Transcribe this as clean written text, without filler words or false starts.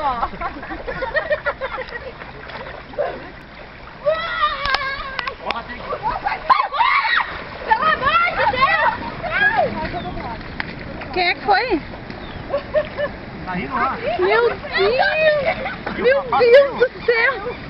ó. Pelo amor de Deus! Quem é que foi? Tá rindo lá? Meu Deus! Meu Deus do céu!